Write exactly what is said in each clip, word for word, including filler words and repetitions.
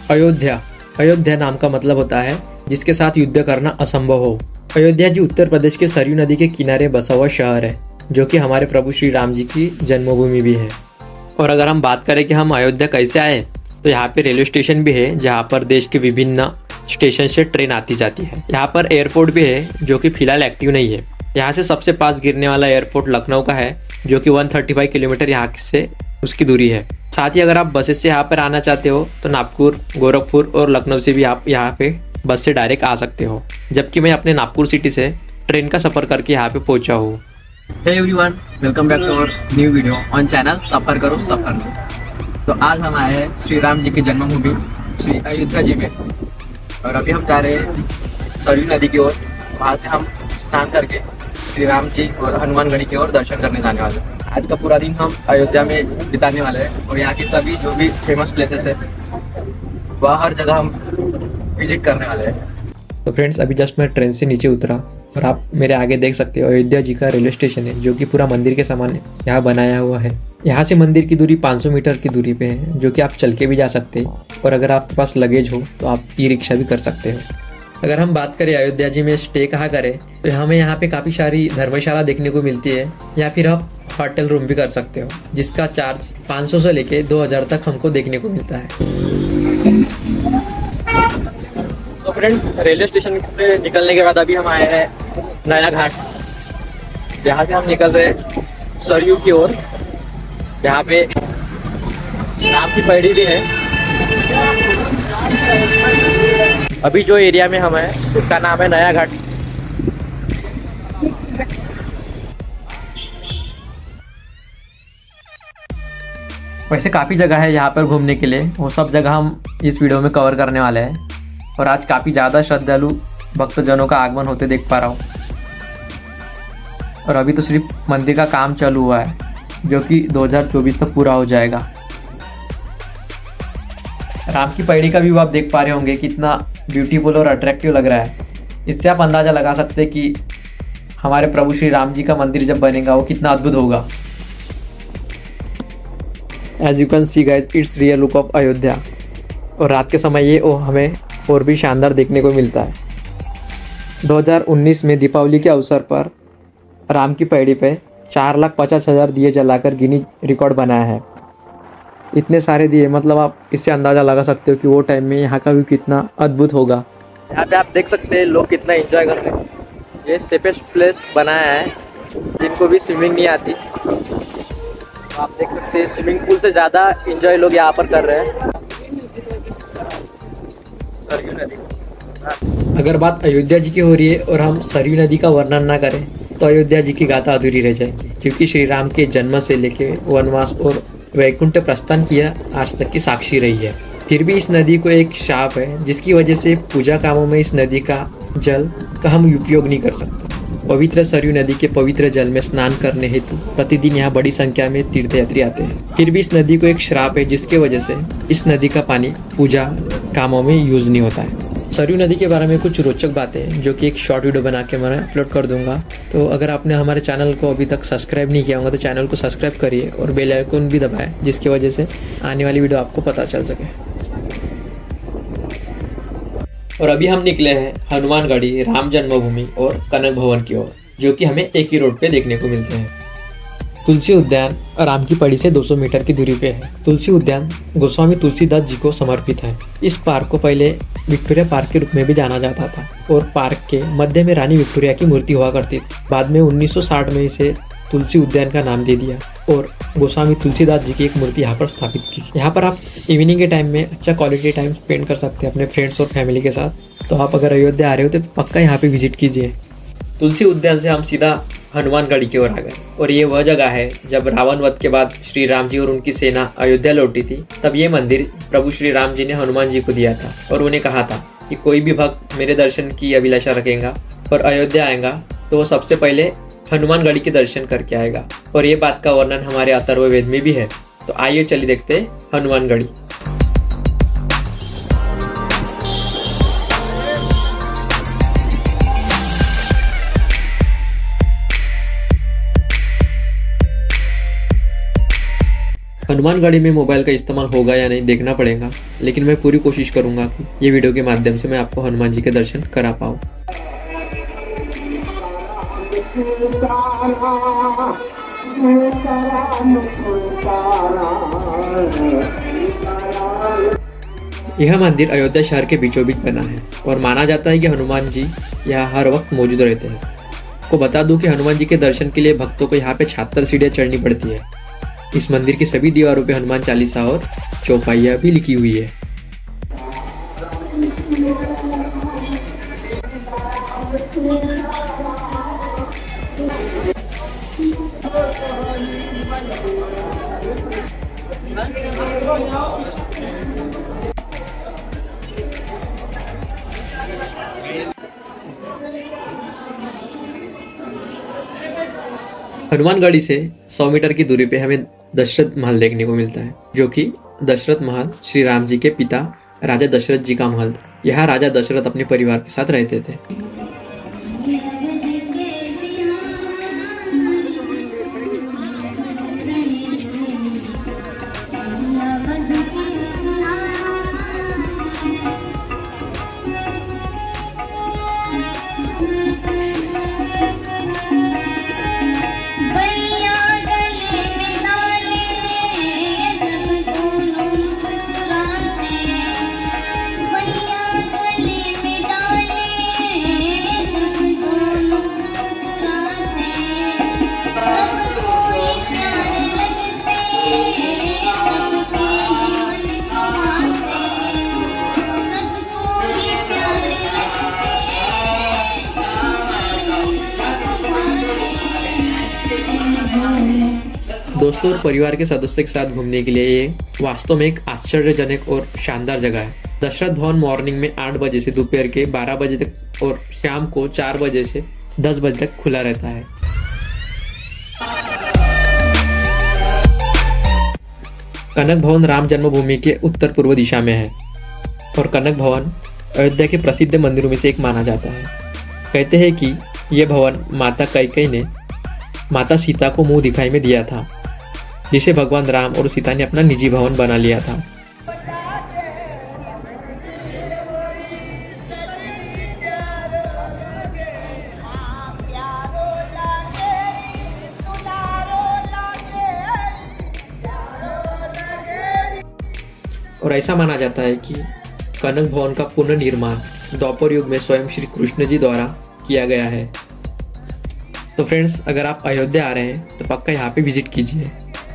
अयोध्या अयोध्या नाम का मतलब होता है जिसके साथ युद्ध करना असंभव हो। अयोध्या जी उत्तर प्रदेश के सरयू नदी के किनारे बसा हुआ शहर है, जो कि हमारे प्रभु श्री राम जी की जन्मभूमि भी है। और अगर हम बात करें कि हम अयोध्या कैसे आए, तो यहाँ पे रेलवे स्टेशन भी है, जहाँ पर देश के विभिन्न स्टेशन से ट्रेन आती जाती है। यहाँ पर एयरपोर्ट भी है, जो कि फिलहाल एक्टिव नहीं है। यहाँ से सबसे पास गिरने वाला एयरपोर्ट लखनऊ का है, जो कि एक सौ पैंतीस किलोमीटर यहाँ से उसकी दूरी है। साथ ही अगर आप बसेस से यहाँ पर आना चाहते हो तो नागपुर, गोरखपुर और लखनऊ से भी आप यहाँ पे बस से डायरेक्ट आ सकते हो, जबकि मैं अपने नागपुर सिटी से ट्रेन का सफ़र करके यहाँ पे पहुँचा हूँ। Hey everyone, welcome back to our new video on channel सफ़र करो सफ़र में। तो आज हम आए हैं श्री राम जी की जन्मभूमि श्री अयोध्या जी में, और अभी हम जा रहे हैं सरयू नदी की ओर। वहाँ से हम स्नान करके श्री राम जी और हनुमानगढ़ी की ओर दर्शन करने जाने वाले हैं। आज का पूरा दिन हम अयोध्या में बिताने वाले हैं, और यहाँ की सभी जो भी फेमस प्लेसेस है वह हर जगह हम विजिट करने वाले हैं। तो फ्रेंड्स, अभी जस्ट मैं ट्रेन से नीचे उतरा और आप मेरे आगे देख सकते हो अयोध्या जी का रेलवे स्टेशन है, जो कि पूरा मंदिर के समान यहाँ बनाया हुआ है। यहाँ से मंदिर की दूरी पाँच सौ मीटर की दूरी पे है, जो कि आप चल के भी जा सकते हैं, और अगर आपके पास लगेज हो तो आप ई रिक्शा भी कर सकते हो। अगर हम बात करें अयोध्या जी में स्टे कहाँ करें, तो हमें यहाँ पे काफ़ी सारी धर्मशाला देखने को मिलती है, या फिर आप होटल रूम भी कर सकते हो, जिसका चार्ज पाँच सौ से लेके दो हज़ार तक हमको देखने को मिलता है। तो फ्रेंड्स, रेलवे स्टेशन से निकलने के बाद अभी हम आए हैं नया घाट। यहाँ से हम निकल रहे हैं सरयू की ओर, जहाँ पे राम की पैड़ी भी है। अभी जो एरिया में हम हैं उसका नाम है नया घाट। वैसे काफ़ी जगह है यहाँ पर घूमने के लिए, वो सब जगह हम इस वीडियो में कवर करने वाले हैं। और आज काफ़ी ज़्यादा श्रद्धालु भक्तजनों का आगमन होते देख पा रहा हूँ। और अभी तो सिर्फ मंदिर का काम चालू हुआ है, जो कि दो हज़ार चौबीस तक पूरा हो जाएगा। राम की पैड़ी का व्यू आप देख पा रहे होंगे, कितना ब्यूटीफुल और अट्रैक्टिव लग रहा है। इससे आप अंदाज़ा लगा सकते हैं कि हमारे प्रभु श्री राम जी का मंदिर जब बनेगा वो कितना अद्भुत होगा। As you can see guys, it's real look of Ayodhya. और रात के समय ये ओ हमें और भी शानदार देखने को मिलता है। दो हज़ार उन्नीस में दीपावली के अवसर पर राम की पैड़ी पे चार लाख पचास हज़ार दिए जलाकर गिनी रिकॉर्ड बनाया है। इतने सारे दिए, मतलब आप इससे अंदाज़ा लगा सकते हो कि वो टाइम में यहाँ का व्यू कितना अद्भुत होगा। यहाँ पे आप देख सकते हैं लोग कितना एंजॉय कर रहे हैं। ये सेफेस्ट प्लेस बनाया है जिनको भी स्विमिंग नहीं आती। आप देख सकते हैं स्विमिंग पूल से ज़्यादा एंजॉय लोग यहाँ पर कर रहे हैं। सरयू नदी। अगर बात अयोध्या जी की हो रही है और हम सरयू नदी का वर्णन ना करें तो अयोध्या जी की गाथा अधूरी रह जाएगी, क्योंकि श्री राम के जन्म से लेकर वनवास और वैकुंठ प्रस्थान किया आज तक की साक्षी रही है। फिर भी इस नदी को एक शाप है, जिसकी वजह से पूजा कामों में इस नदी का जल का हम उपयोग नहीं कर सकते। पवित्र सरयू नदी के पवित्र जल में स्नान करने हेतु प्रतिदिन यहाँ बड़ी संख्या में तीर्थयात्री आते हैं। फिर भी इस नदी को एक श्राप है, जिसके वजह से इस नदी का पानी पूजा कामों में यूज नहीं होता है। सरयू नदी के बारे में कुछ रोचक बातें जो कि एक शॉर्ट वीडियो बना के मैं अपलोड कर दूंगा। तो अगर आपने हमारे चैनल को अभी तक सब्सक्राइब नहीं किया होगा तो चैनल को सब्सक्राइब करिए और बेल आइकन भी दबाएं, जिसकी वजह से आने वाली वीडियो आपको पता चल सके। और अभी हम निकले हैं हनुमानगढ़ी, राम जन्मभूमि और कनक भवन की ओर, जो कि हमें एक ही रोड पे देखने को मिलते हैं। तुलसी उद्यान राम की पैड़ी से दो सौ मीटर की दूरी पे है। तुलसी उद्यान गोस्वामी तुलसीदास जी को समर्पित है। इस पार्क को पहले विक्टोरिया पार्क के रूप में भी जाना जाता था, और पार्क के मध्य में रानी विक्टोरिया की मूर्ति हुआ करती थी। बाद में उन्नीस सौ साठ में इसे तुलसी उद्यान का नाम दे दिया और गोस्वामी तुलसीदास जी की एक मूर्ति यहाँ पर स्थापित की। यहाँ पर आप इवनिंग के टाइम में अच्छा क्वालिटी टाइम स्पेंड कर सकते हैं अपने फ्रेंड्स और फैमिली के साथ। तो आप अगर अयोध्या आ रहे हो तो पक्का यहाँ पे विजिट कीजिए। तुलसी उद्यान से हम सीधा हनुमानगढ़ी की ओर आ गए, और ये वह जगह है जब रावण वध के बाद श्री राम जी और उनकी सेना अयोध्या लौटी थी। तब ये मंदिर प्रभु श्री राम जी ने हनुमान जी को दिया था, और उन्हें कहा था कि कोई भी भक्त मेरे दर्शन की अभिलाषा रखेगा और अयोध्या आएगा तो वो सबसे पहले हनुमानगढ़ी के दर्शन करके आएगा। और ये बात का वर्णन हमारे अथर्ववेद में भी है। तो आइए चलिए देखते हैं हनुमानगढ़ी। हनुमानगढ़ी में मोबाइल का इस्तेमाल होगा या नहीं देखना पड़ेगा, लेकिन मैं पूरी कोशिश करूंगा कि ये वीडियो के माध्यम से मैं आपको हनुमान जी के दर्शन करा पाऊँ। यह मंदिर अयोध्या शहर के बीचों बीच बना है और माना जाता है कि हनुमान जी यहाँ हर वक्त मौजूद रहते हैं। आपको बता दूं कि हनुमान जी के दर्शन के लिए भक्तों को यहाँ पे छिहत्तर सीढ़ियाँ चढ़नी पड़ती है। इस मंदिर की सभी दीवारों पे हनुमान चालीसा और चौपाइयाँ भी लिखी हुई है। हनुमानगढ़ी से सौ मीटर की दूरी पे हमें दशरथ महल देखने को मिलता है, जो कि दशरथ महल श्री राम जी के पिता राजा दशरथ जी का महल था। यहाँ राजा दशरथ अपने परिवार के साथ रहते थे। दोस्तों और परिवार के सदस्यों के साथ घूमने के लिए ये वास्तव में एक आश्चर्यजनक और शानदार जगह है। दशरथ भवन मॉर्निंग में आठ बजे से दोपहर के बारह बजे तक और शाम को चार बजे से दस बजे तक खुला रहता है। कनक भवन राम जन्मभूमि के उत्तर पूर्व दिशा में है और कनक भवन अयोध्या के प्रसिद्ध मंदिरों में से एक माना जाता है। कहते हैं कि यह भवन माता कैकेयी ने माता सीता को मुंह दिखाई में दिया था, जिसे भगवान राम और सीता ने अपना निजी भवन बना लिया था। और ऐसा माना जाता है कि कनक भवन का पुनर्निर्माण द्वापर युग में स्वयं श्री कृष्ण जी द्वारा किया गया है। तो फ्रेंड्स, अगर आप अयोध्या आ रहे हैं तो पक्का यहाँ पे विजिट कीजिए।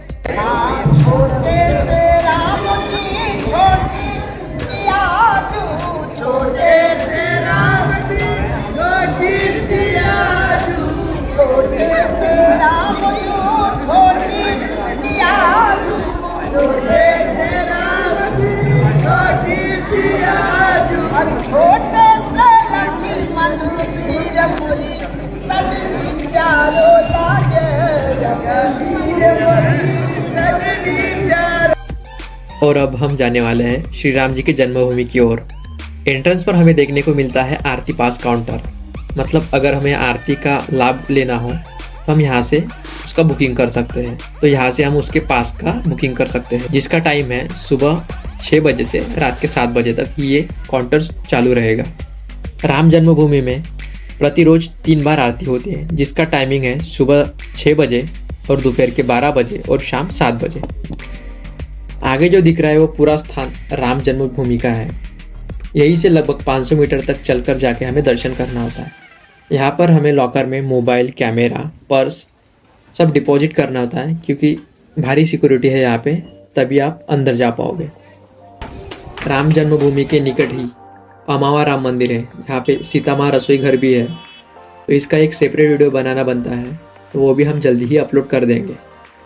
और अब हम जाने वाले हैं श्री राम जी की जन्मभूमि की ओर। एंट्रेंस पर हमें देखने को मिलता है आरती पास काउंटर। मतलब अगर हमें आरती का लाभ लेना हो तो हम यहाँ से उसका बुकिंग कर सकते हैं। तो यहाँ से हम उसके पास का बुकिंग कर सकते हैं, जिसका टाइम है सुबह छः बजे से रात के सात बजे तक ये काउंटर चालू रहेगा। राम जन्मभूमि में प्रति रोज तीन बार आरती होती है, जिसका टाइमिंग है सुबह छः बजे और दोपहर के बारह बजे और शाम सात बजे। आगे जो दिख रहा है वो पूरा स्थान राम जन्मभूमि का है। यहीं से लगभग पाँच सौ मीटर तक चलकर जाके हमें दर्शन करना होता है। यहाँ पर हमें लॉकर में मोबाइल, कैमरा, पर्स सब डिपॉजिट करना होता है, क्योंकि भारी सिक्योरिटी है यहाँ पे, तभी आप अंदर जा पाओगे। राम जन्मभूमि के निकट ही अमावा राम मंदिर है, यहाँ पे सीता माँ रसोई घर भी है। तो इसका एक सेपरेट वीडियो बनाना बनता है, तो वो भी हम जल्दी ही अपलोड कर देंगे।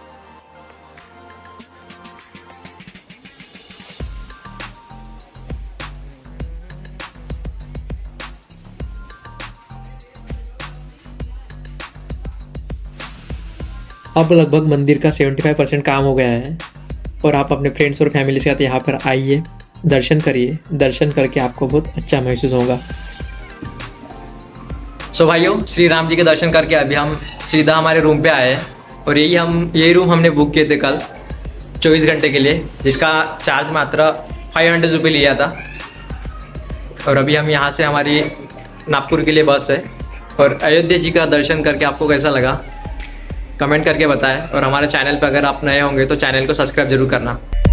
अब लगभग मंदिर का पचहत्तर परसेंट काम हो गया है और आप अपने फ्रेंड्स और फैमिली के साथ यहाँ पर आइए, दर्शन करिए। दर्शन करके आपको बहुत अच्छा महसूस होगा। सो भाइयों, श्री राम जी के दर्शन करके अभी हम सीधा हमारे रूम पे आए हैं और यही हम यही रूम हमने बुक किए थे कल। चौबीस घंटे के लिए, जिसका चार्ज मात्र फाइव हंड्रेड रुपये लिया था। और अभी हम यहाँ से हमारी नागपुर के लिए बस है। और अयोध्या जी का दर्शन करके आपको कैसा लगा कमेंट करके बताएं। और हमारे चैनल पर अगर आप नए होंगे तो चैनल को सब्सक्राइब जरूर करना।